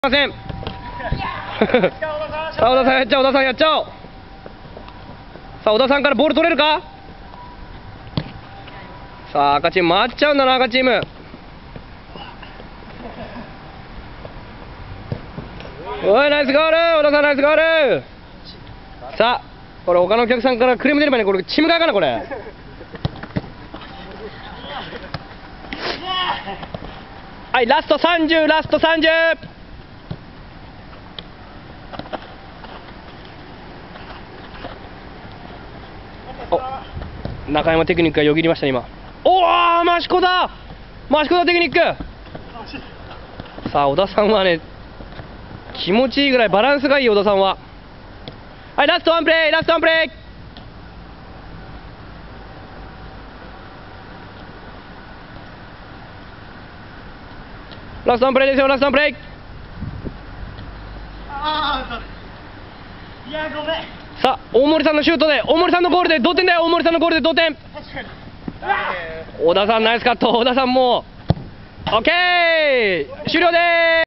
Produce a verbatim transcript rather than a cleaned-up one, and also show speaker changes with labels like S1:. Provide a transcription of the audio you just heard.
S1: ません。さあ小田さんやっちゃおう、小田さんやっちゃおう。さあ小田さんからボール取れるか。さあ赤チーム回っちゃうんだな、赤チーム。おいナイスゴール、小田さんナイスゴール。さあこれ他のお客さんからクレーム出ればね、これチーム側かなこれ。はいラストさんじゅう、ラストさんじゅう。お、中山テクニックがよぎりましたね今。おお益子だ、益子だテクニック。さあ小田さんはね気持ちいいぐらいバランスがいい小田さんは。はいラストワンプレー、ラストワンプレー。ラストワンプレーですよ、ラストワンプレー。
S2: ああ、いやごめん。
S1: さあ大森さんのシュートで、大森さんのゴールで同点だよ、大森さんのゴールで同点。小田さんナイスカット、小田さんもオッケー終了です。